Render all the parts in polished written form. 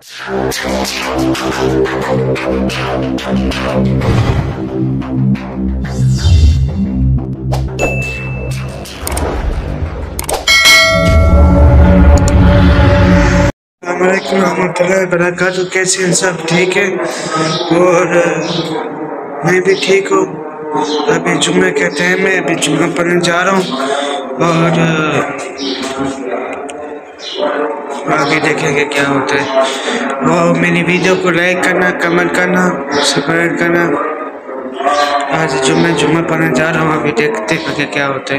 कैसे हैं सब? ठीक है और मैं भी ठीक हूँ। अभी जुम्मे के टाइम में अभी जुम्मा पढ़ने जा रहा हूँ और आगे देखेंगे क्या होता है। वो मेरी वीडियो को लाइक करना, कमेंट करना, सब्सक्राइब करना। आज जुम्मा पढ़ने जा रहा हूँ, अभी देखते हैं क्या होता है।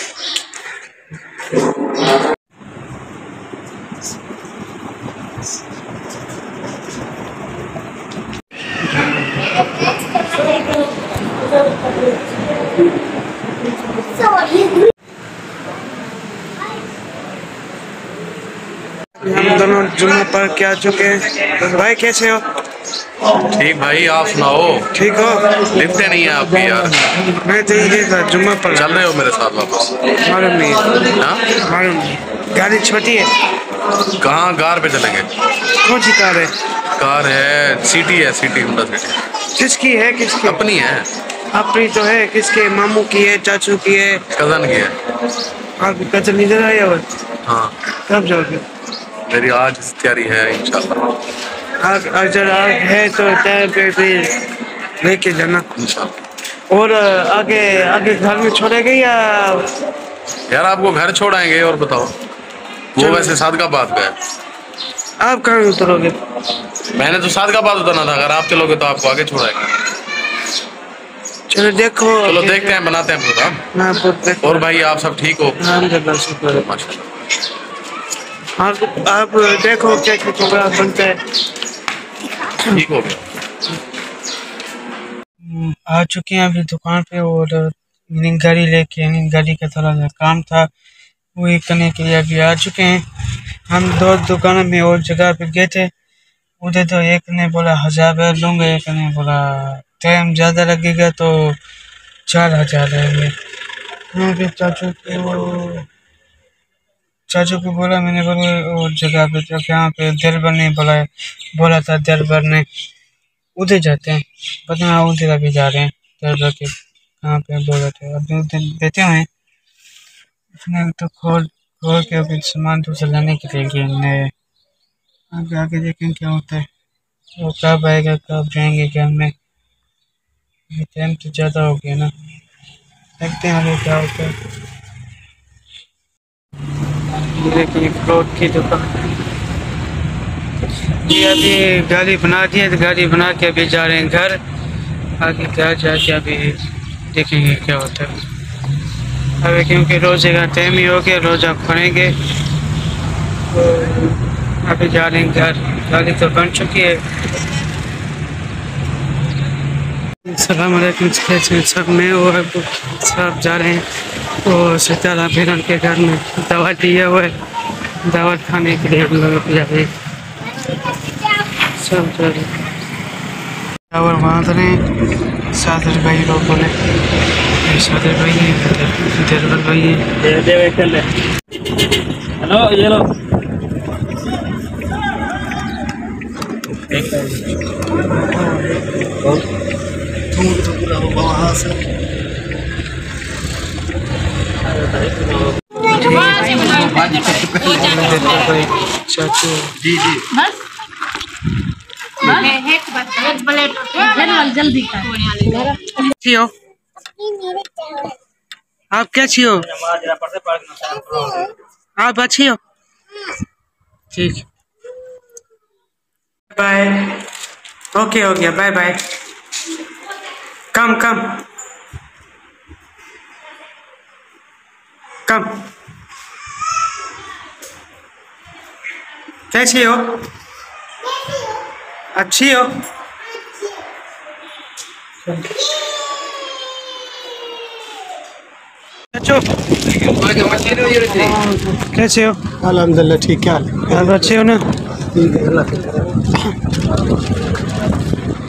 हम दोनों जुम्मे पर क्या चुके हैं। भाई कैसे हो? ठीक भाई, आप सुनाओ? ठीक हो? लिखते नहीं है आप भी यार। मैं तो ये था जुम्मे पर। चल रहे हो मेरे साथ वापस? मालूम नहीं है। हाँ? मालूम नहीं। गाड़ी छोटी है। कहाँ कार पे चलेंगे? कौन सी कार है? कार है, सिटी है, सिटी होंडा सिटी। किसकी है? किसकी? अपनी है। अपनी तो है। किसके? मामू की है, चाचू की है, कजन की है। आपकी कजन इधर आया हुआ? हाँ। कब जाओगे? मेरी आज तैयारी है इंशाल्लाह। अगर है तो टाइम पे भी लेके जाना इंशाल्लाह। और आगे आगे घर में छोड़ेंगे या? यार आपको घर छोड़ाएंगे और बताओ। वो वैसे सादकाबाद का है। आप कहाँ उतरोगे? मैंने तो सादकाबाद उतरना था, अगर आप चलोगे तो आपको आगे छोड़ाएंगे। चलो देखो। चलो देखते हैं, बनाते हैं प्रोग्राम। और भाई आप सब ठीक हो? माशाल्लाह। आप देखो क्या प्रोग्राम बनता है। ठीक हो गया। आ चुके हैं अभी दुकान पे और गाड़ी लेके, गाड़ी का थोड़ा सा काम था वही करने के लिए अभी आ चुके हैं। हम दो दुकानों में और जगह पे गए थे। उधर तो एक ने बोला 1000 लूँगा, एक ने बोला टाइम ज़्यादा लगेगा तो 4000 लेंगे। मैं भी चाचू को बोला, मैंने बोला और जगह पे तो यहाँ पे दिलबर ने बोला था दिलबर ने उधर जाते हैं, पता नहीं उधर अभी जा रहे हैं। दिलबर के कहाँ पे बोला था, अभी उधर देते हुए उसने तो खोल के अभी सामान दूसरा लाने के लिए गए। आगे देखें क्या होता है, वो कब आएगा, कब जाएंगे घर में। टाइम तो ज़्यादा हो गया ना, देखते हैं आगे क्या होता है। देखिए फ्रूट की दुकान, ये अभी गाड़ी बना दी है तो गाड़ी बना के अभी जा रहे हैं घर। आगे घर जाके अभी देखेंगे क्या होता है। अभी क्योंकि रोज़े का टाइम ही हो गया, रोज़ा खोलेंगे तो अभी जा रहे हैं घर। गाड़ी तो बन चुकी है। अस्सलाम वालेकुम, सब में और सब जा रहे हैं और सितारा बेगम के घर में दावत दिया हुआ है, दावत खाने के लिए हम लोग जा रहे हैं। सब जा रहे हैं और बांध रहे हैं। सादर भाई लोग बोले, सादर भाई है, दिलबर भाई है। हेलो ये लो चाचू जी जी जल्दी हो आप? कैसी हो आप? अच्छी हो? ठीक, बाय। ओके हो गया, बाय बाय। कम कम कम। कैसी हो? अच्छी हो? कैसे हो? अल्हम्दुलिल्लाह ठीक है। आप अच्छे हो ना? ठीक है, अल्लाह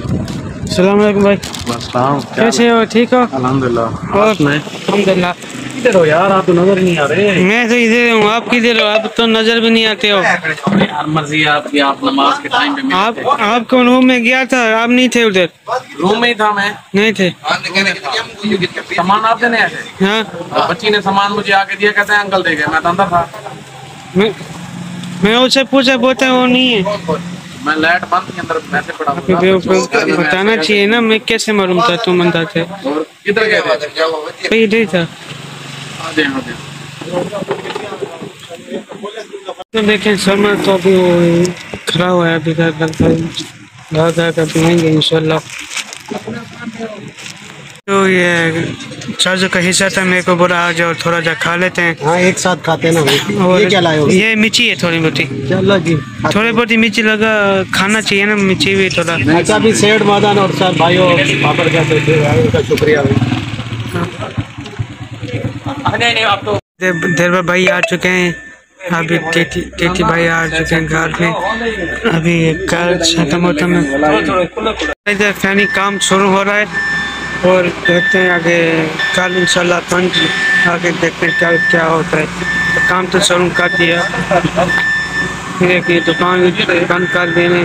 अस्सलाम वालेकुम भाई, कैसे हो? ठीक हो? अल्हम्दुलिल्लाह। और अल्हम्दुलिल्लाह। किधर हो यार? आप तो नजर नहीं आ रहे। मैं तो इधर हूँ, आप किधर हो? आप तो नजर भी नहीं आते हो। यार मर्जी है आपकी, आप नमाज के टाइम पे आपको रूम में गया था, आप नहीं थे उधर? रूम में ही था मैं। नहीं थे। सामान आप देने आए थे? हाँ, तो बच्ची ने सामान मुझे आके दिया, कहते हैं अंकल दे गए, मैं तो अंदर था। मैं उससे पूछा, बोलता है वो नहीं है। मैं लाइट बंद थी, अंदर मैसेज पड़ा आपको बताना चाहिए ना, मैं कैसे मालूम था तुम अंदर थे? और किधर गए थे? भाई इधर ही था। आ जाए। तो देखें समर तो अभी वो खड़ा हुआ है, अभी घर कर पियेंगे इंशाल्लाह। तो ये चाचू का हिस्सा था, मेरे को बोला आ जाओ थोड़ा जा खा लेते हैं। हाँ एक साथ खाते हैं ना भाई। और ये क्या लाए हो? ये मिर्ची है थोड़ी बहुती। चलो जी। थोड़ी बहुत मिर्ची लगा, खाना चाहिए ना मिर्ची भी थोड़ा। अच्छा भी सेठ मादान और सर भाइयों पापड़ क्या देते हैं, उनका शुक्रिया भाई। नहीं आप तो देवर भाई आ चुके हैं, अभी टीटी भाई आ चुके हैं घर में। अभी कल खत्म होता है, इधर फैनी काम शुरू हो रहा है और देखते हैं आगे कल इंशाल्लाह पंच आगे देखते हैं क्या होता है। तो काम तो शुरू कर दिया, फिर एक ये दुकान बंद कर देने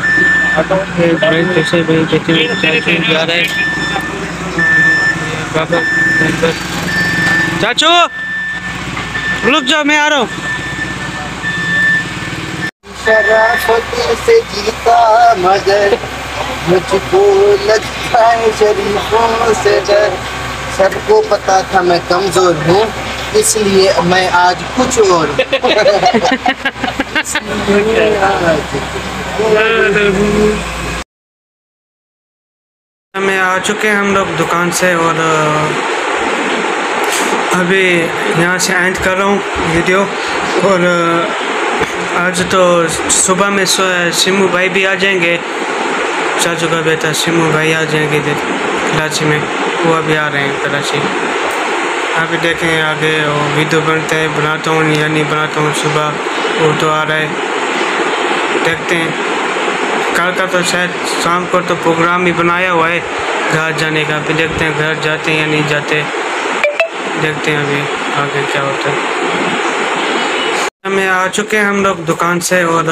जा रहे। चाचू रुक जाओ, मैं आ रहा हूँ। शराफत से जीता मगर मुझको लगता है शरीफों से डर। सबको पता था मैं कमजोर हूँ, इसलिए मैं आज कुछ और में आ चुके हैं हम लोग दुकान से और अभी यहाँ से एंड कर रहा हूँ वीडियो। और आज तो सुबह में सिमू भाई भी आ जाएंगे, चाचू का बेटा सिमू भाई आ जाएंगे इधर कराची में, वो अभी आ रहे हैं कराची। अभी देखें आगे वो वीडियो बनते हैं, बनाता हूँ या नहीं बनाता हूँ। सुबह वो तो आ रहा है, देखते हैं। कल का तो शायद शाम को तो प्रोग्राम भी बनाया हुआ है घर जाने का, अभी देखते हैं घर जाते हैं या नहीं जाते, देखते हैं अभी आगे क्या होता है। हमें आ चुके हैं हम लोग दुकान से और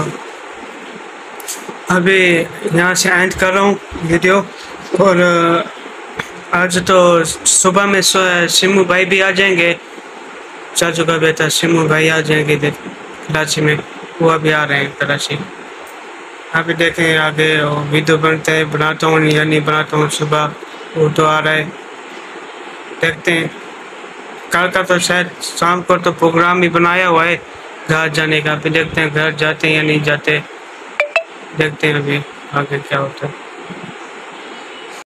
अभी यहाँ से एंड कर रहा हूँ वीडियो। और आज तो सुबह में सिमू भाई भी आ जाएंगे, चाचू का बेटा सिमू भाई आ जाएंगे इधर कराची में, वो अभी आ रहे हैं कराची। अभी देखें आगे वो वीडियो बनते हैं, बनाता हूँ या नहीं बनाता हूँ। सुबह वो तो आ रहा है, देखते हैं। कल का तो शायद शाम को तो प्रोग्राम भी बनाया हुआ है घर जाने का, अभी देखते हैं घर जाते हैं या नहीं जाते, देखते हैं अभी आगे क्या होता है।